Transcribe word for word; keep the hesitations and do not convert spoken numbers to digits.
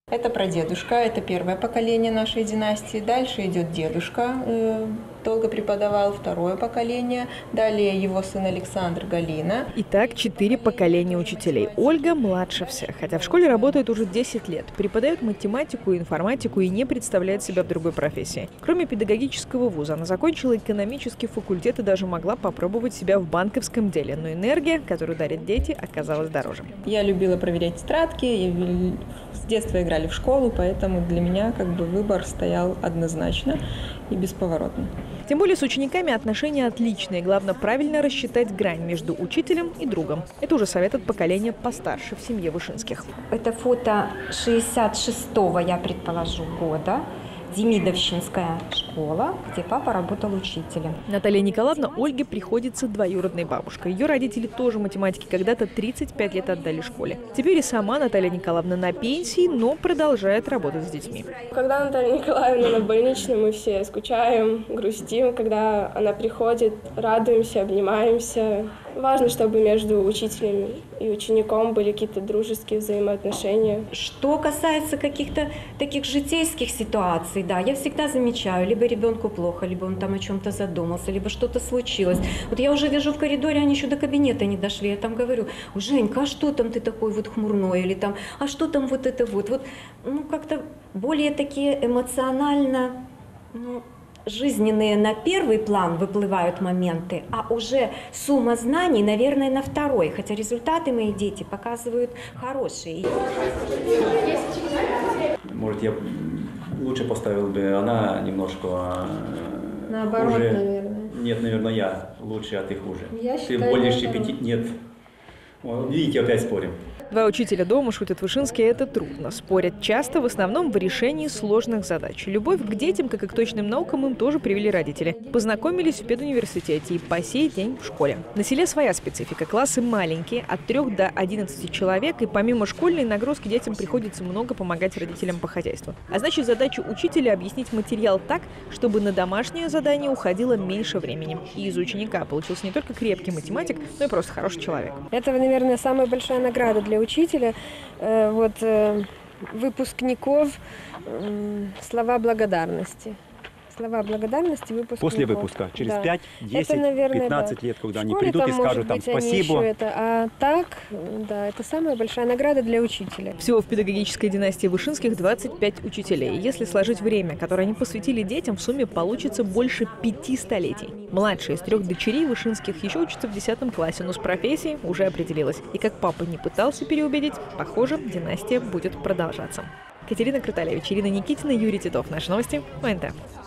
Это прадедушка, это первое поколение нашей династии. Дальше идет дедушка, э, долго преподавал, второе поколение. Далее его сын Александр, Галина. Итак, четыре поколения учителей. Ольга младше всех, хотя в школе работает уже десять лет. Преподает математику и информатику и не представляет себя в другой профессии. Кроме педагогического вуза, она закончила экономический факультет и даже могла попробовать себя в банковском деле. Но энергия, которую дарят дети, оказалась дороже. Я любила проверять тетрадки, я с детства играли в школу, поэтому для меня как бы выбор стоял однозначно и бесповоротно. Тем более с учениками отношения отличные. Главное правильно рассчитать грань между учителем и другом. Это уже совет от поколения постарше в семье Вышинских. Это фото шестьдесят шестого, я предположу, года. Демидовщинская школа, где папа работал учителем. Наталья Николаевна Ольге приходится двоюродной бабушкой. Ее родители тоже математики когда-то тридцать пять лет отдали школе. Теперь и сама Наталья Николаевна на пенсии, но продолжает работать с детьми. Когда Наталья Николаевна на больничной, мы все скучаем, грустим. Когда она приходит, радуемся, обнимаемся. Важно, чтобы между учителем и учеником были какие-то дружеские взаимоотношения. Что касается каких-то таких житейских ситуаций, да, я всегда замечаю, либо ребенку плохо, либо он там о чем-то задумался, либо что-то случилось. Вот я уже вижу в коридоре, они еще до кабинета не дошли, я там говорю: Женька, а что там ты такой вот хмурной? Или там, а что там вот это вот? Вот, ну, как-то более такие эмоционально, ну, жизненные на первый план выплывают моменты, а уже сумма знаний, наверное, на второй. Хотя результаты мои дети показывают хорошие. Может, я лучше поставил бы, она немножко... Наоборот, хуже. наверное. Нет, наверное, я лучше, а ты хуже. Я ты считаю, более наоборот. щепетильный. Нет. Вот, видите, опять спорим. Два учителя дома, шутят Вышинские, это трудно. Спорят часто, в основном в решении сложных задач. Любовь к детям, как и к точным наукам, им тоже привели родители. Познакомились в педуниверситете и по сей день в школе. На селе своя специфика. Классы маленькие, от трёх до одиннадцати человек, и помимо школьной нагрузки детям приходится много помогать родителям по хозяйству. А значит, задача учителя — объяснить материал так, чтобы на домашнее задание уходило меньше времени. И из ученика получился не только крепкий математик, но и просто хороший человек. Это, наверное, самая большая награда для учителя. Э, вот э, выпускников, э, слова благодарности. Слова благодарности выпускников. После выпуска, через да. пять, десять, пятнадцать да. лет, когда В они школе придут там, и скажут может там быть, они спасибо. еще это, а так, да, это самая большая награда для учителя. Всего в педагогической династии Вышинских двадцать пять учителей. Если сложить время, которое они посвятили детям, в сумме получится больше пяти столетий. Младшая из трех дочерей Вышинских еще учится в десятом классе, но с профессией уже определилась. И как папа не пытался переубедить, похоже, династия будет продолжаться. Катерина Круталевич, Ирина Никитина, Юрий Титов. Наши новости. ОНТ.